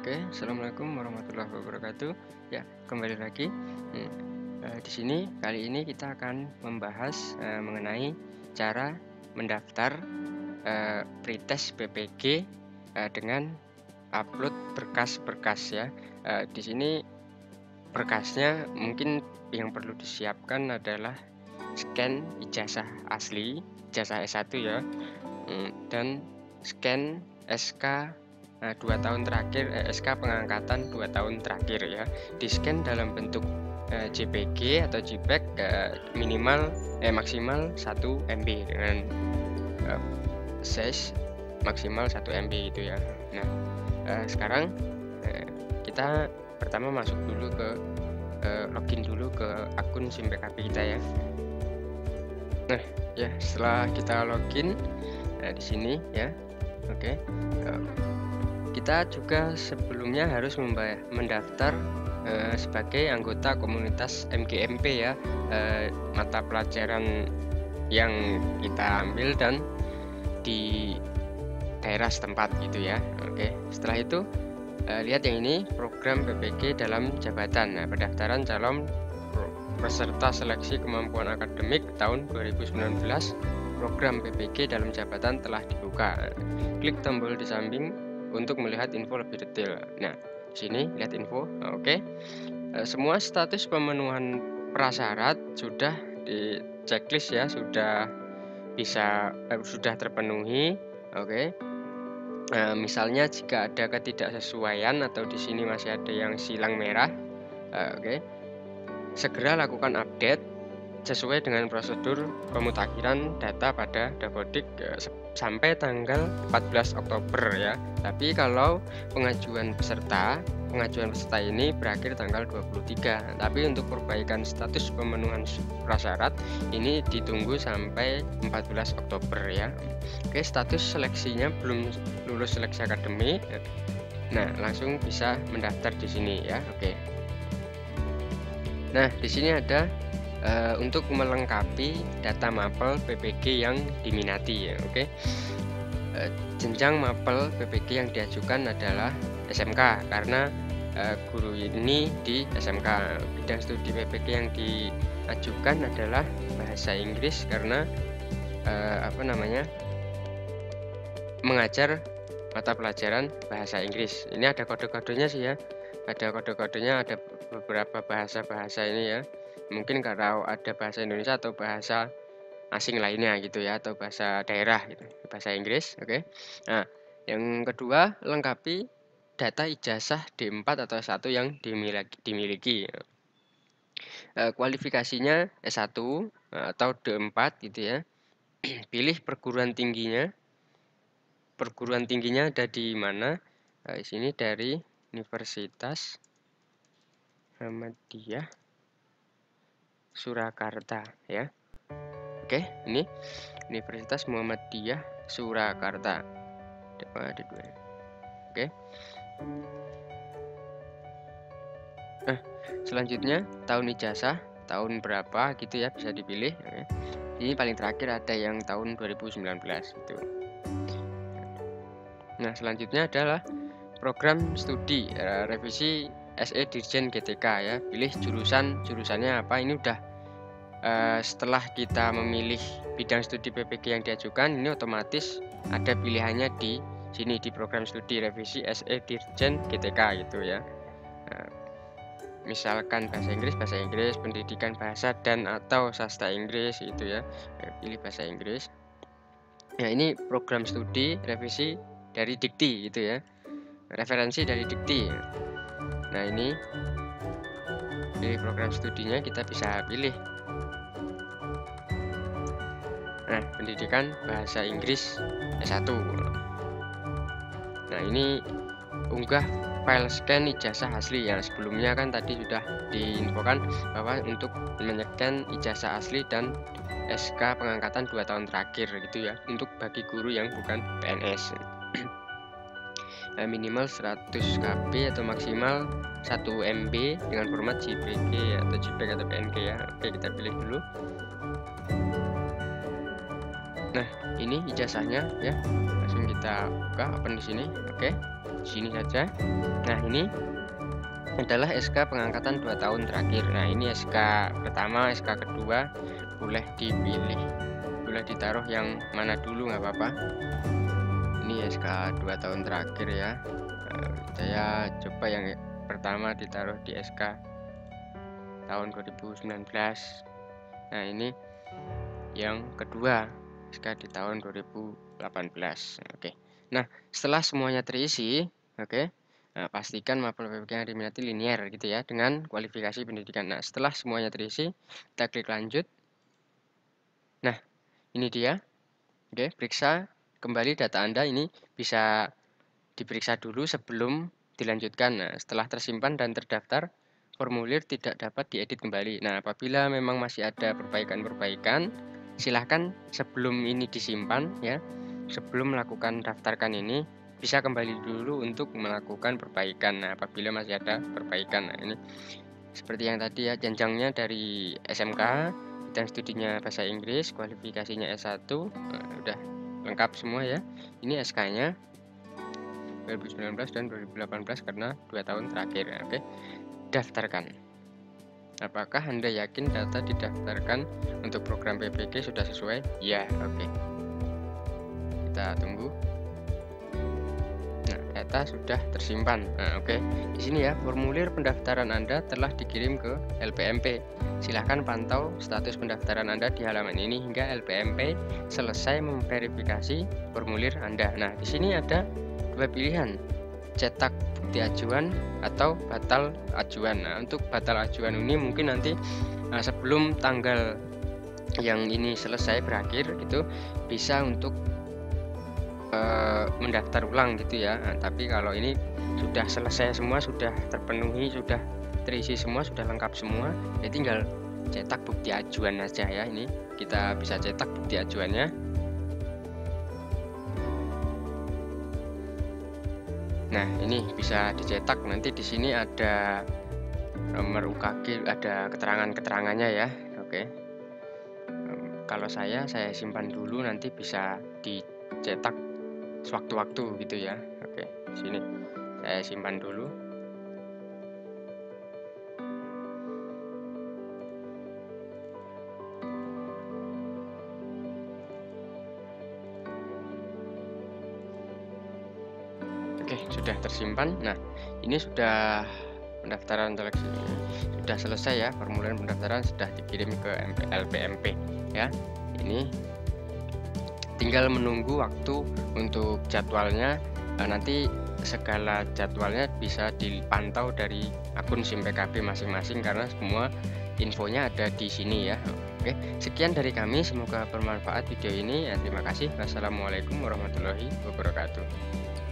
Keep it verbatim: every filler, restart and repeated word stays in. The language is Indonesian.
Oke, assalamualaikum warahmatullahi wabarakatuh. Ya, kembali lagi. Hmm, eh, di sini kali ini kita akan membahas eh, mengenai cara mendaftar eh, pretest B P G eh, dengan upload berkas-berkas ya. Eh, di sini berkasnya mungkin yang perlu disiapkan adalah scan ijazah asli, ijazah S satu ya, hmm, dan scan S K Nah, dua tahun terakhir, eh, S K pengangkatan dua tahun terakhir ya, di-scan dalam bentuk eh, J P G atau JPEG eh, minimal eh maksimal satu M B dengan eh, size maksimal satu M B itu ya. Nah, eh, sekarang eh, kita pertama masuk dulu ke eh, login dulu ke akun SIM P K B kita ya. Nah, ya setelah kita login eh, di sini ya. Oke. Eh, Kita juga sebelumnya harus mendaftar eh, sebagai anggota komunitas M G M P ya, eh, mata pelajaran yang kita ambil dan di daerah setempat gitu ya. Oke, setelah itu eh, lihat yang ini, program P P G dalam jabatan. Nah, pendaftaran calon peserta seleksi kemampuan akademik tahun dua ribu sembilan belas program P P G dalam jabatan telah dibuka. Klik tombol di samping untuk melihat info lebih detail. Nah, di sini lihat info. Nah, oke. E, semua status pemenuhan prasyarat sudah di checklist ya, sudah bisa eh, sudah terpenuhi. Oke. E, misalnya jika ada ketidaksesuaian atau di sini masih ada yang silang merah, e, oke. Segera lakukan update sesuai dengan prosedur pemutakhiran data pada Dapodik eh, sampai tanggal empat belas Oktober ya. Tapi kalau pengajuan peserta, pengajuan peserta ini berakhir tanggal dua puluh tiga. Tapi untuk perbaikan status pemenuhan prasyarat ini ditunggu sampai empat belas Oktober ya. Oke, status seleksinya belum lulus seleksi akademik. Nah, langsung bisa mendaftar di sini ya. Oke. Nah, di sini ada Uh, untuk melengkapi data mapel P P G yang diminati ya, oke. Uh, jenjang mapel P P G yang diajukan adalah S M K karena uh, guru ini di S M K. Bidang studi P P G yang diajukan adalah bahasa Inggris karena uh, apa namanya mengajar mata pelajaran bahasa Inggris. Ini ada kode-kodenya sih ya, ada kode-kodenya, ada beberapa bahasa-bahasa ini ya. Mungkin kalau ada bahasa Indonesia atau bahasa asing lainnya gitu ya, atau bahasa daerah gitu, bahasa Inggris, oke. Okay. Nah, yang kedua, lengkapi data ijazah D empat atau S satu yang dimiliki, dimiliki. E, kualifikasinya S satu atau D empat gitu ya. Pilih perguruan tingginya. Perguruan tingginya ada di mana? Nah, di sini dari Universitas Muhammadiyah Surakarta ya. Oke, ini Universitas Muhammadiyah Surakarta. Ada dua. Oke. Nah, selanjutnya tahun ijazah, tahun berapa gitu ya, bisa dipilih. Ini paling terakhir ada yang tahun dua ribu sembilan belas gitu. Nah, selanjutnya adalah program studi revisi S E Dirjen G T K ya. Pilih jurusan, jurusannya apa. Ini udah uh, setelah kita memilih bidang studi P P G yang diajukan, ini otomatis ada pilihannya di sini di program studi revisi S E Dirjen G T K gitu ya. Nah, misalkan bahasa Inggris, bahasa Inggris, pendidikan bahasa dan atau sastra Inggris itu ya. Nah, pilih bahasa Inggris. Nah, ini program studi revisi dari dikti gitu ya. Referensi dari dikti. Nah, ini pilih program studinya, kita bisa pilih. Nah, pendidikan bahasa Inggris S satu. Nah, ini unggah file scan ijazah asli yang sebelumnya kan tadi sudah diinfokan bahwa untuk menycan ijazah asli dan S K pengangkatan dua tahun terakhir gitu ya, untuk bagi guru yang bukan P N S. Nah, minimal seratus K B atau maksimal satu M B dengan format J P G atau JPEG atau P N G ya. Oke, kita pilih dulu. Nah, ini ijazahnya ya. Langsung kita buka, open di sini. Oke. di sini saja. Nah, ini adalah S K pengangkatan dua tahun terakhir. Nah, ini S K pertama, S K kedua, boleh dipilih, boleh ditaruh yang mana dulu nggak apa-apa. Ini S K dua tahun terakhir ya. Nah, saya coba yang pertama ditaruh di S K tahun dua ribu sembilan belas. Nah, ini yang kedua, S K di tahun dua ribu delapan belas. Oke. Nah, setelah semuanya terisi, oke. Nah, pastikan mapel P P K yang diminati linear gitu ya dengan kualifikasi pendidikan. Nah, setelah semuanya terisi, kita klik lanjut. Nah, ini dia. Oke, periksa kembali data Anda. Ini bisa diperiksa dulu sebelum dilanjutkan. Nah, setelah tersimpan dan terdaftar, formulir tidak dapat diedit kembali. Nah, apabila memang masih ada perbaikan-perbaikan, silahkan sebelum ini disimpan ya, sebelum melakukan daftarkan ini, bisa kembali dulu untuk melakukan perbaikan. Nah, apabila masih ada perbaikan. Nah, ini seperti yang tadi ya, jenjangnya dari S M K, bidang studinya bahasa Inggris, kualifikasinya S satu, nah, udah lengkap semua ya. Ini S K-nya dua ribu sembilan belas dan dua ribu delapan belas karena dua tahun terakhir. Oke, daftarkan. Apakah Anda yakin data didaftarkan untuk program P P K sudah sesuai? Ya, oke. Kita tunggu. Nah, data sudah tersimpan. Nah, oke. Di sini ya, formulir pendaftaran Anda telah dikirim ke L P M P. Silahkan pantau status pendaftaran Anda di halaman ini hingga L P M P selesai memverifikasi formulir Anda. Nah, di sini ada dua pilihan, cetak bukti ajuan atau batal ajuan. Nah, untuk batal ajuan ini mungkin nanti nah, sebelum tanggal yang ini selesai berakhir itu bisa untuk uh, mendaftar ulang gitu ya. Nah, tapi kalau ini sudah selesai semua, sudah terpenuhi, sudah terisi semua, sudah lengkap semua, ya tinggal cetak bukti ajuan aja ya. Ini kita bisa cetak bukti ajuannya. Nah, ini bisa dicetak. Nanti di sini ada nomor U K G, ada keterangan-keterangannya ya. Oke. Um, kalau saya, saya simpan dulu. Nanti bisa dicetak sewaktu-waktu gitu ya. Oke, di sini saya simpan dulu. Oke, sudah tersimpan. Nah, ini sudah pendaftaran seleksi sudah selesai ya, formulir pendaftaran sudah dikirim ke L P M P ya. Ini tinggal menunggu waktu untuk jadwalnya. Nah, nanti segala jadwalnya bisa dipantau dari akun SIM P K B masing-masing karena semua infonya ada di sini ya. Oke, sekian dari kami, semoga bermanfaat video ini. Ya, terima kasih. Wassalamualaikum warahmatullahi wabarakatuh.